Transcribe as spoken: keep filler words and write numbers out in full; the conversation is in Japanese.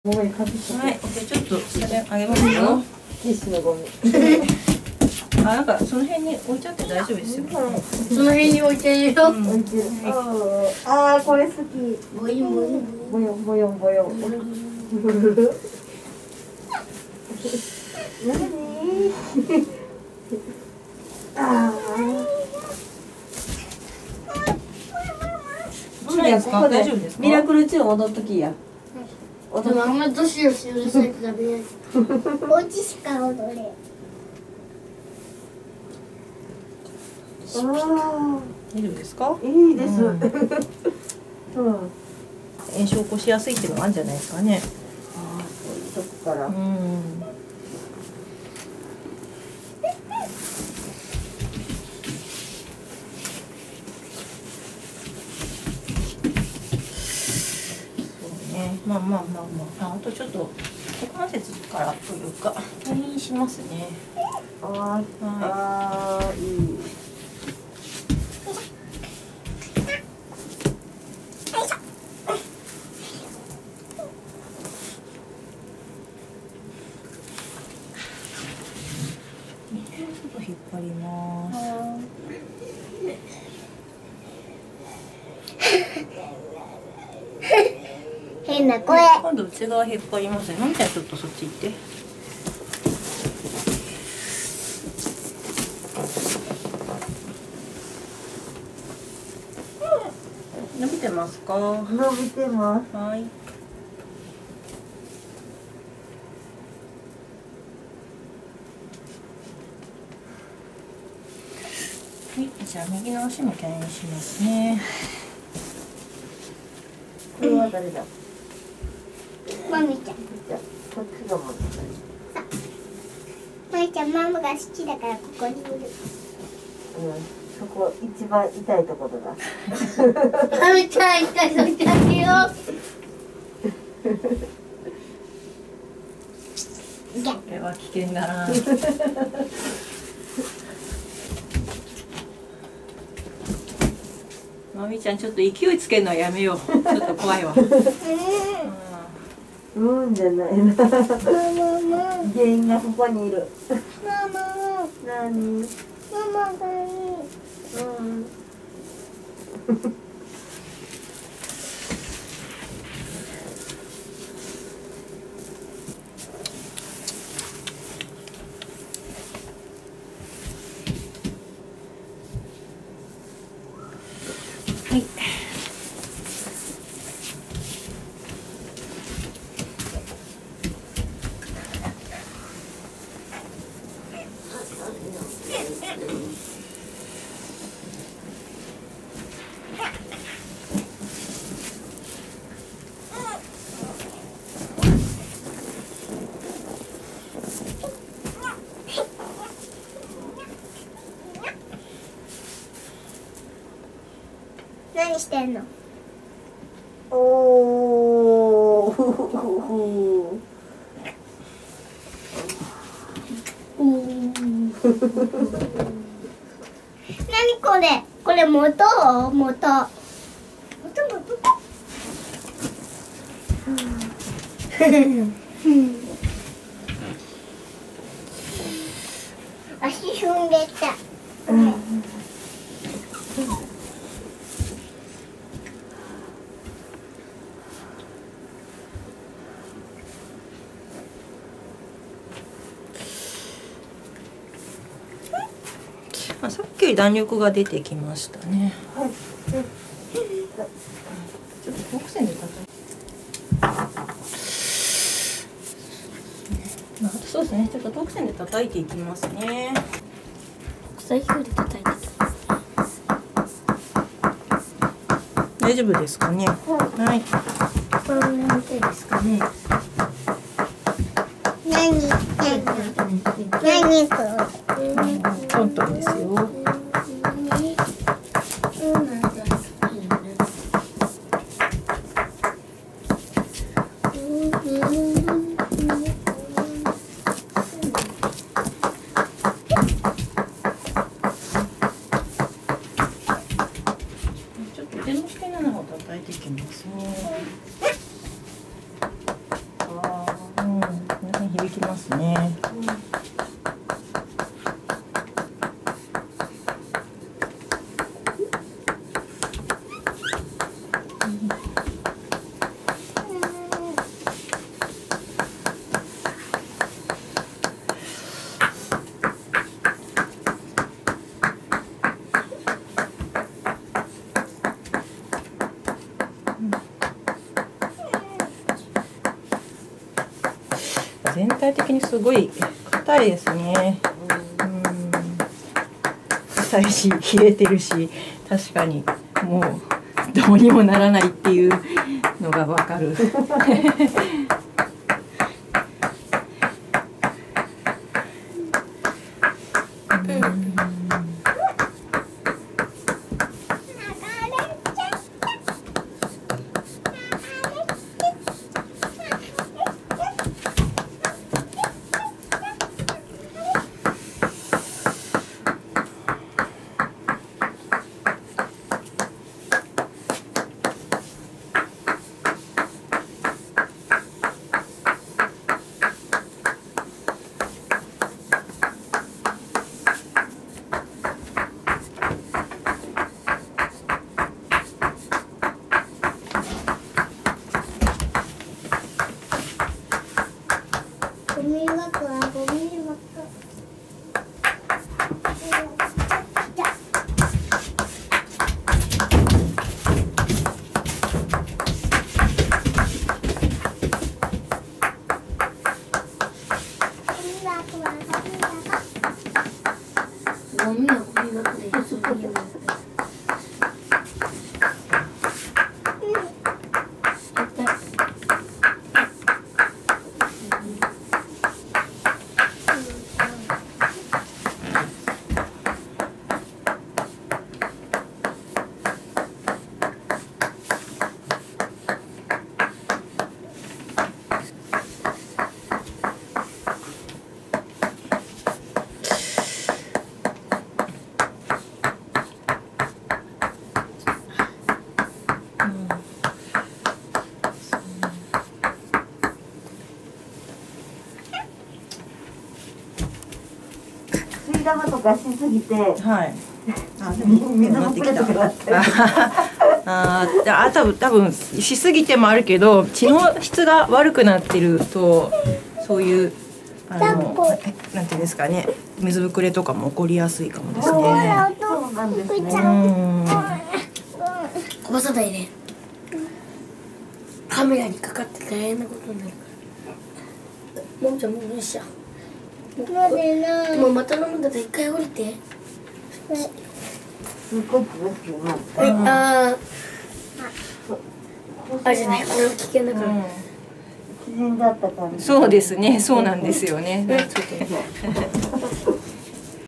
ごめん、かけて。 はい、じゃちょっとそれあげますよ。 ティッシュのゴミ。 あ、なんかその辺に置いちゃって大丈夫ですよ。 その辺に置いてるよ。 置いてる。ああ、これ好き。 ボインボイン。 ボヨンボヨンボヨン。なに？ああ。 どうですか？大丈夫ですか？ ミラクルチューン踊っときや。 でもあんまりどしどしうるさいとダメです。お家しか踊れ。 ああ。 大丈夫ですか？ いいです。うん。 炎症を起こしやすいっていうのがあるんじゃないですかね。 ああ、そういうとこから。 うん。まあまあまあまあ、あとちょっと股関節からというか退院しますね。 ああ、ああ、いい。 ちょっと引っ張ります。 変な声。 今度内側引っ張りますね。のみちゃんちょっとそっち行って。伸びてますか？ 伸びてます。 はい。はい、じゃあ右の足も牽引しますね。 これは誰だ？ マミちゃん。 じゃあこっちがもう。 マミちゃん、ママが好きだからここにいる。 うん、そこ一番痛いところだ。 マミちゃん、一回そっち開けよう。 これは危険だな。まみちゃんちょっと勢いつけるのはやめよう。ちょっと怖いわ。 うんじゃないな。原因がここにいる。 ママ。 なに？ ママがいい。 うん。 はい。 何してんの？ おー。 何これ？これ元？元。元元。足踏んでた。 あ、さっきより弾力が出てきましたね。 はい。 ちょっとフォーク線で叩いて。まあ、あとそうですね。ちょっとフォーク線で叩いていきますね。 国際表で叩いてた。 大丈夫ですかね。はい。 これの手ですかね。何？何？何これ？ トントンですよ。ちょっと腕の付け根の方叩いていきますね。 は響きますね。全体的にすごい硬いですね。うん、硬いし冷えてるし、確かにもうどうにもならないっていうのがわかる。 ゴミ箱はゴミ箱。ゴミはゴミ箱で一緒に。 水玉とかしすぎて、 はい。あ、で水もぶくれとかなってる。 あーあ、多分多分しすぎてもあるけど、血の質が悪くなってるとそういうあのなんていうんですかね、水ぶくれとかも起こりやすいかもですね。 そうなんですね。 うん。 こぼさないで。カメラにかかって大変なことになるから。ももちゃんもうよっしゃ。もうまた飲むんだったら一回降りて。 すっごくですよ。 はい、ああ。あじゃない、これは危険だから。 縮んだった感じ。 そうですね、そうなんですよね。ちょっと